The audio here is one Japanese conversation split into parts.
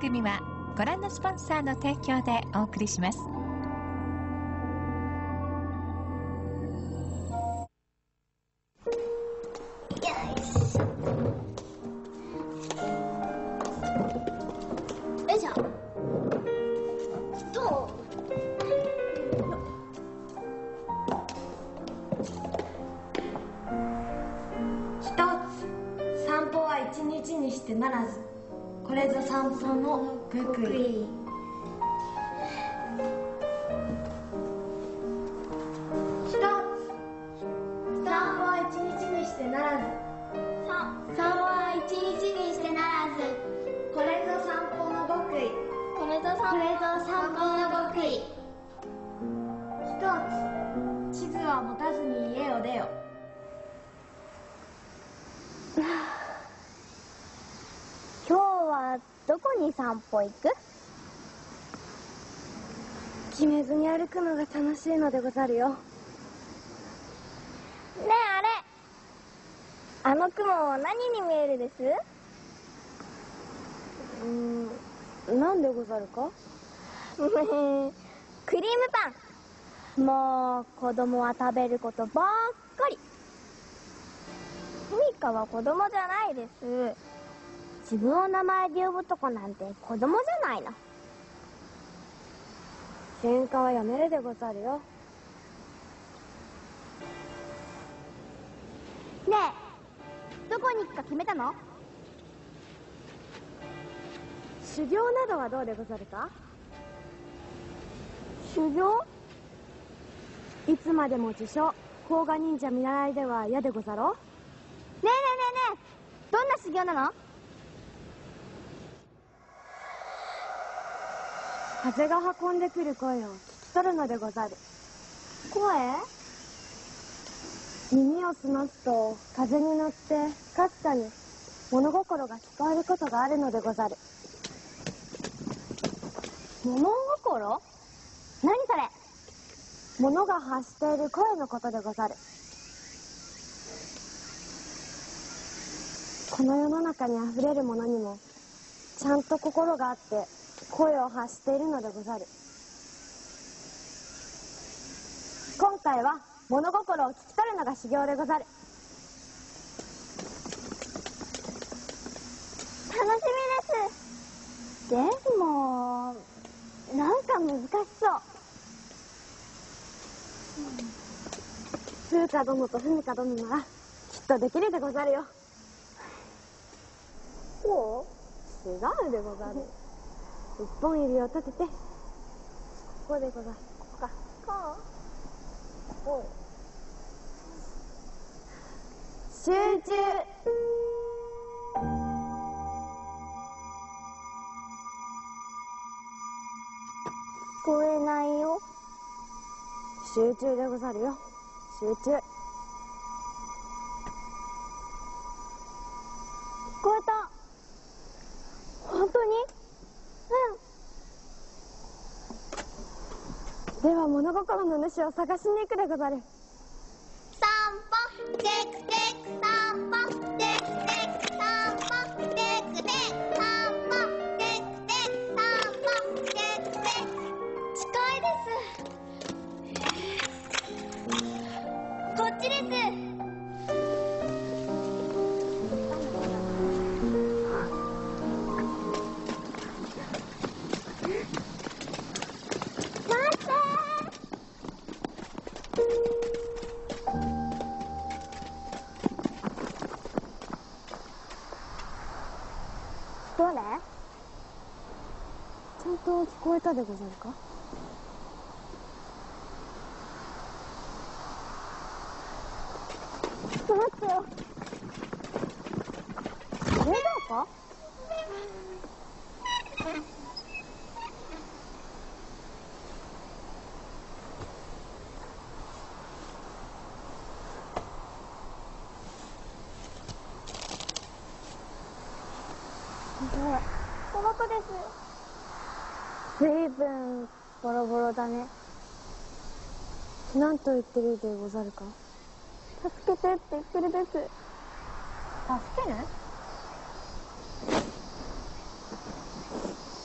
組はご覧のスポンサーの提供でお送りします。 よいしょ。と一つ、散歩は一日にしてならず、これぞ散歩の極意。一つ、散歩は一日にしてならず、散歩は一日にしてならず、これぞ散歩の極意。これぞ散歩の極意。一つ、地図は持たずに家を出よ。 今日はどこに散歩行く？決めずに歩くのが楽しいのでござるよ。ねえあれ、あの雲は何に見えるです？なんでござるか？クリームパン。もう子供は食べることばっかり。ふみかは子供じゃないです。自分を名前で呼ぶとこなんて子供じゃないの。喧嘩はやめるでござるよ。ねえ、どこに行くか決めたの？修行などはどうでござるか？修行？いつまでも自称甲賀忍者見習いでは嫌でござろう？ねえどんな修行なの？風が運んでくる声を聞き取るのでござる。声？耳を澄ますと風に乗ってかすかに物心が聞こえることがあるのでござる。物心？何それ？物が発している声のことでござる。この世の中にあふれるものにもちゃんと心があって声を発しているのでござる。今回は物心を聞き取るのが修行でござる。楽しみです。でもなんか難しそう。風花殿と文香殿ならきっとできるでござるよ。そう違うでござる。一本指を立ててここでござる。ここか。こう集中。聞こえないよ。集中でござるよ。集中。聞こえた。本当に？うん。では物心の主を探しに行くでござる。 散歩テクテク散歩テクテク散歩テクテク散歩テクテク散歩テクテク。近いです。こっちです。 どれ？ちゃんと聞こえたでござるか？待ってよ。レーダーか？この子です。随分ボロボロだね。何と言ってるでござるか？助けてって言ってるです。助ける？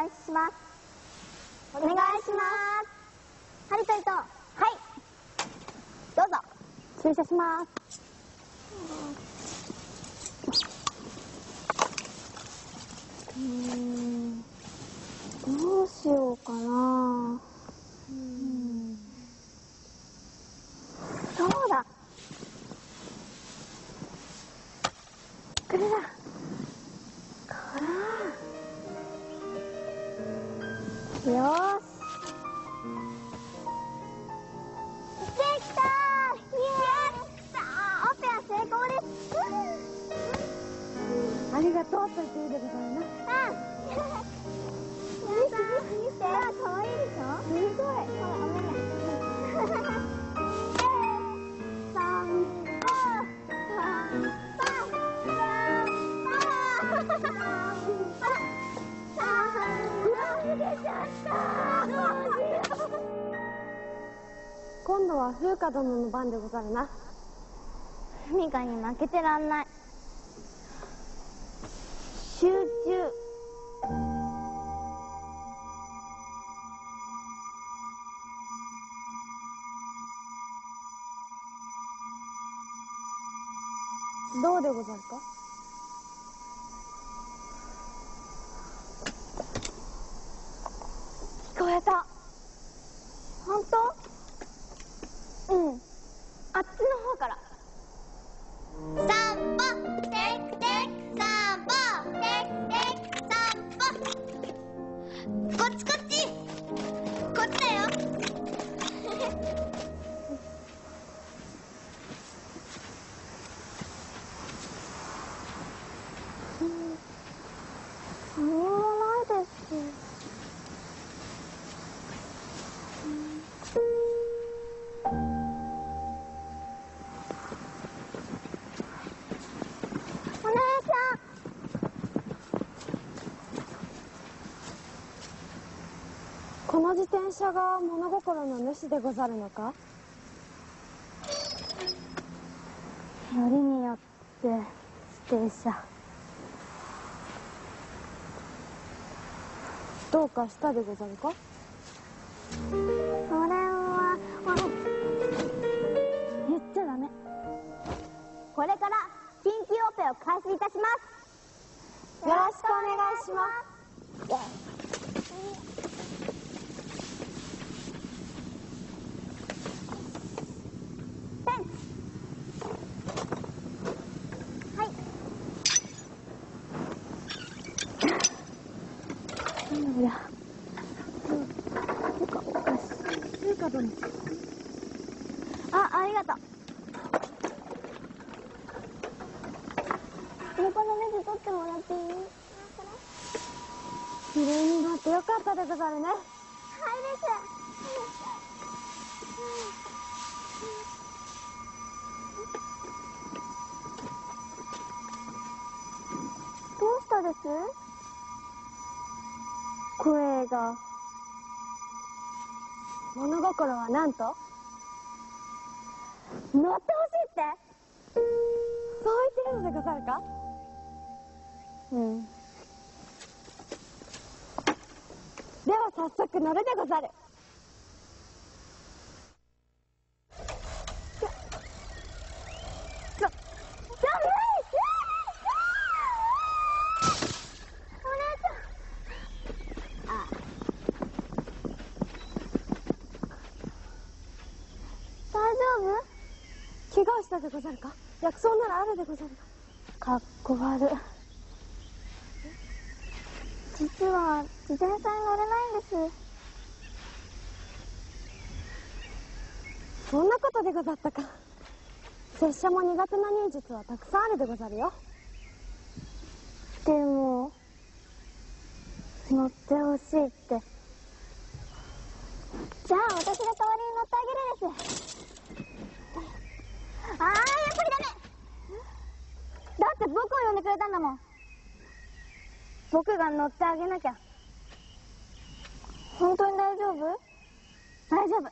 願いします。お願いします。ハリトリと、はい。どうぞ。駐車します。どうしようかな。そうだ。これだ。よーし。できたー。イエーイ。オペア成功です。ありがとうと言っていいでござるな。見て、かわいいでしょ。すごい。おめめ。今度は風花殿の番でござるな。ふみかに負けてらんない。集中。どうでござるか。聞こえた。本当？うん。あっちの方から。散歩、テクテク、散歩、テクテク、散歩。こっちこっち。こっちだよ。何もないです。お姉ちゃん。この自転車が物心の主でござるのか。よりによって自転車。どうかしたでござるか。それは言っちゃダメ。これから緊急オペを開始いたします。よろしくお願いします。はい。なんだ。おかしい。風花殿。ありがとう。横のネジ取ってもらっていい？きれいになってよかったでござるね。はいです。どうしたです？声が。物心は何と？乗ってほしいって？そう言ってるのでござるか？うん。では早速乗るでござる。怪我をしたでござるか。薬草ならあるでござるが。かっこ悪。実は自転車に乗れないんです。そんなことでござったか。拙者も苦手な忍術はたくさんあるでござるよ。でも乗ってほしいって。じゃあ私が代わりに乗ってあげるです。やっぱりダメ。だって僕を呼んでくれたんだもん。僕が乗ってあげなきゃ。本当に大丈夫？大丈夫。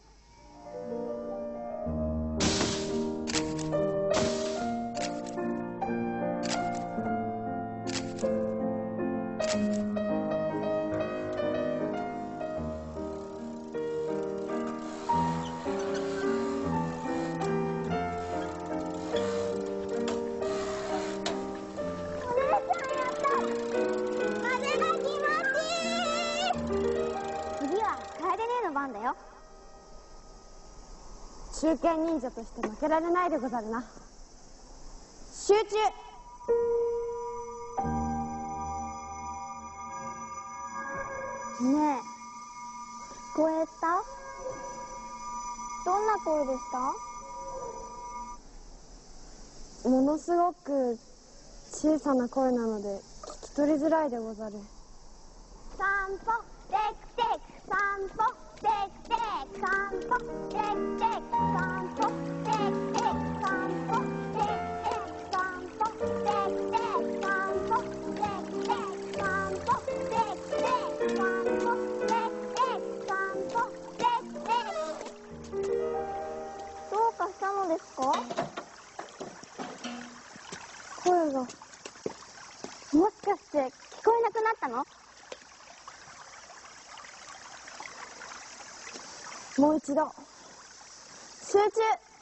集権忍者として負けられないでござるな。集中。ねえ、聞こえた？どんな声でした？ものすごく小さな声なので聞き取りづらいでござる。散歩テクテク、散歩テクテク、散歩テクテク、散歩テクテク、散歩テクテク、散歩テクテク、散歩テクテク、散歩テクテク、散歩テクテク、散歩テクテク。どうかしたのですか？声がもしかして聞こえなくなったの？もう一度集中。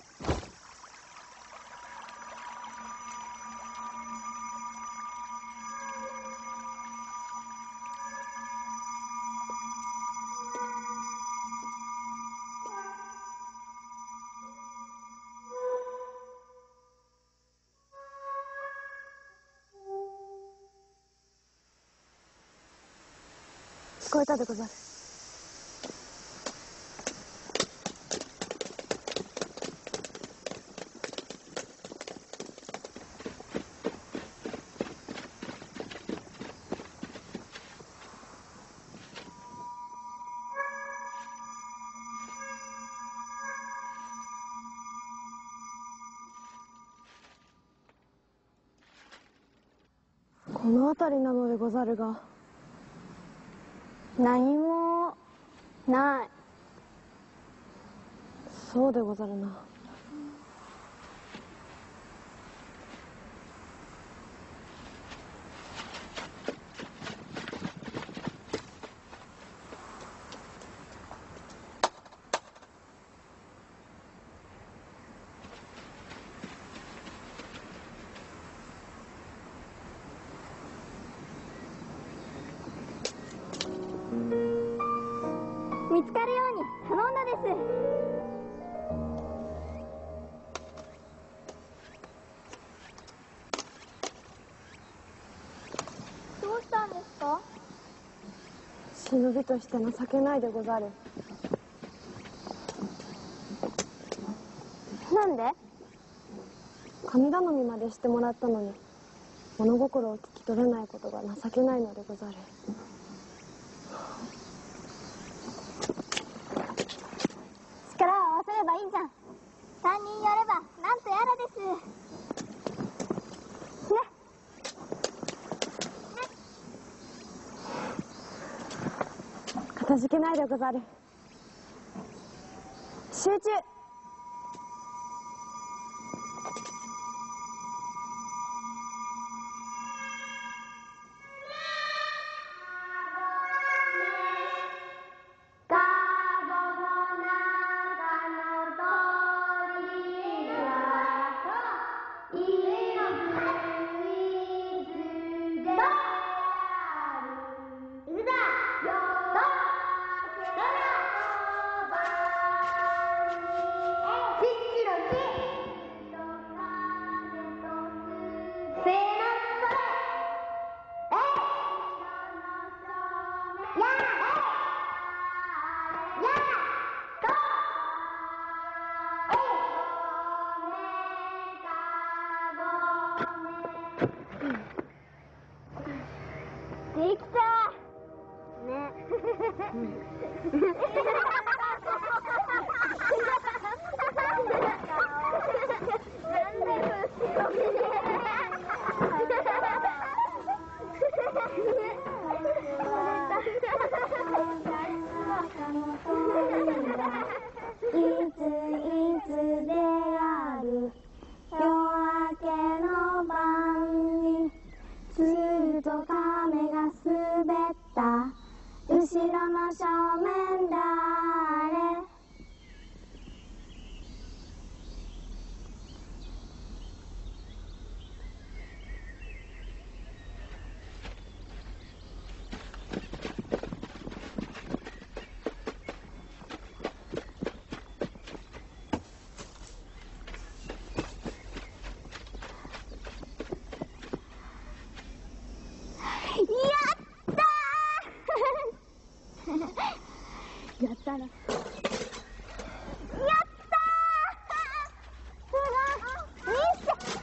聞こえたでござる。この辺りなのでござるが、何もない。そうでござるな。見つかるように頼んだです。どうしたんですか？忍びとして情けないでござる。なんで？神頼みまでしてもらったのに物心を聞き取れないことが情けないのでござる。力を合わせればいいじゃん。3人やればなんとやらですね。かたじけないでござる。集中。できたね。いつである夜明けの晩にすると亀が滑った後ろの正面だあれ。 ざる。やったー。すごい。ミッション。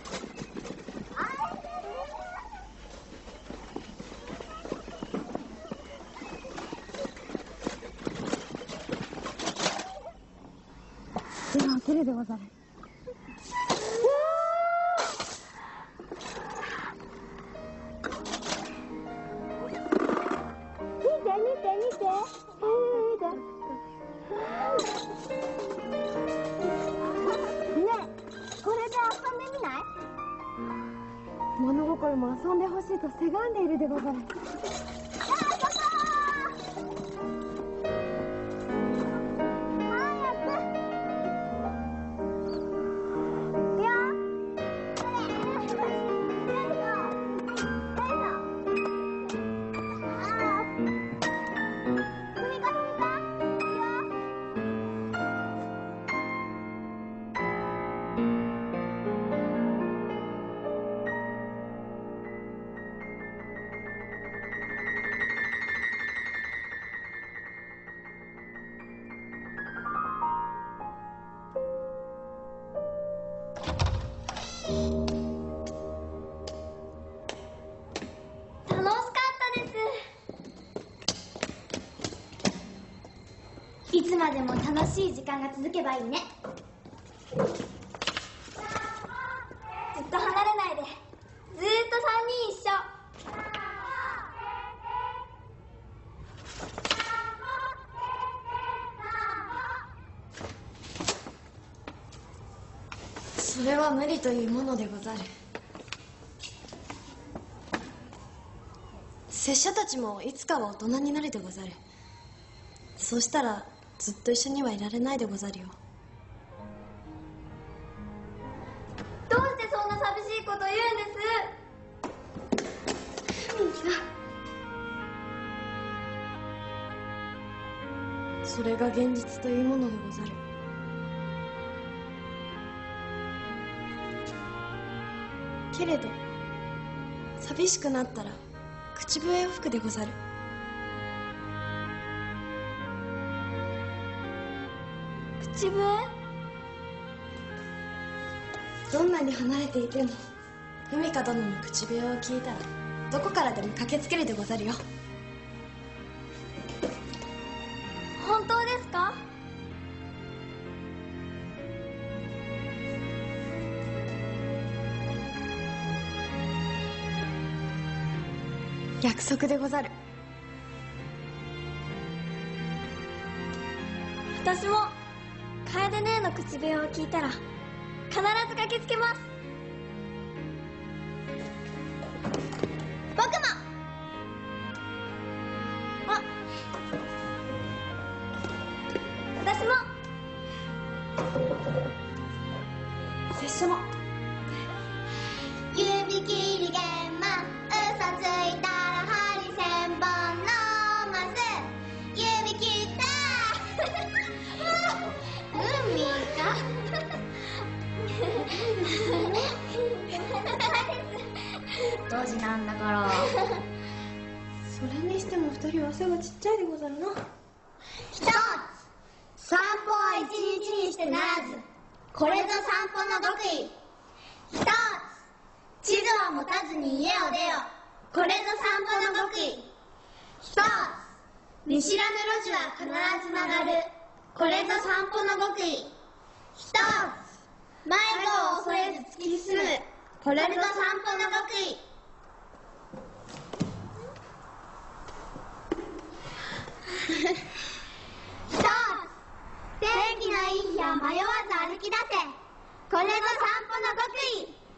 では開けるでござる。物心も遊んでほしいとせがんでいるでござる。 いつまでも楽しい時間が続けばいいね。ずっと離れないで、ずっと3人一緒。 それは無理というものでござる。拙者たちもいつかは大人になるでござる。そうしたらずっと一緒にはいられないでござるよ。 どうしてそんな寂しいこと言うんです。ふみさん、 それが現実というものでござる。けれど寂しくなったら口笛を吹くでござる。 口笛？ どんなに離れていても文香殿の口笛を聞いたらどこからでも駆けつけるでござるよ。 本当ですか？ 約束でござる。 私も楓姉の口笛を聞いたら必ず駆けつけます。僕も。あ、私も。 拙者も。 指切り弦マン、嘘ついたら針千本のマス、指切った海かドジなんだから。 それにしても二人は背がちっちゃいでござるな。 一つ、散歩は一日にしてならず、これぞ散歩の極意。一つ、地図は持たずに家を出よ、これぞ散歩の極意。一つ、見知らぬ路地は必ず曲がる、これぞ散歩の極意。一つ、迷子を恐れず突き進む、これぞ散歩の極意。一つ、天気のいい日は迷わず歩き出せ、これぞ散歩の極意。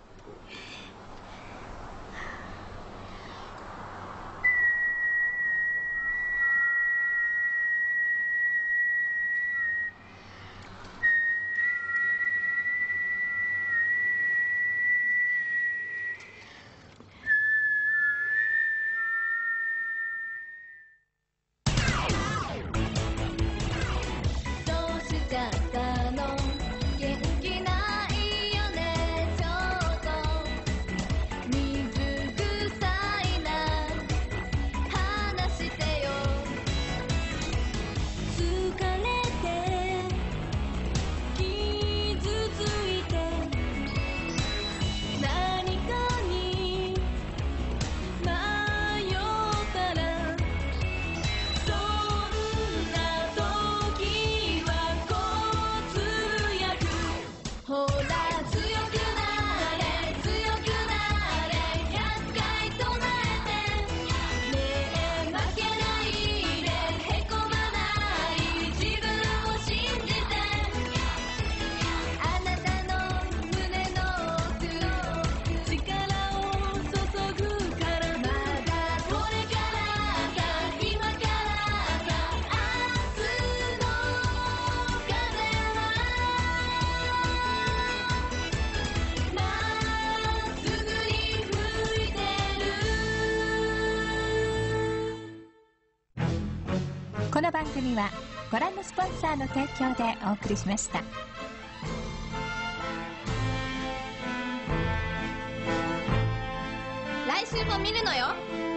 どうしちゃったの？元気ないよね、ちょこの番組はご覧のスポンサーの提供でお送りしました。 来週も見るのよ。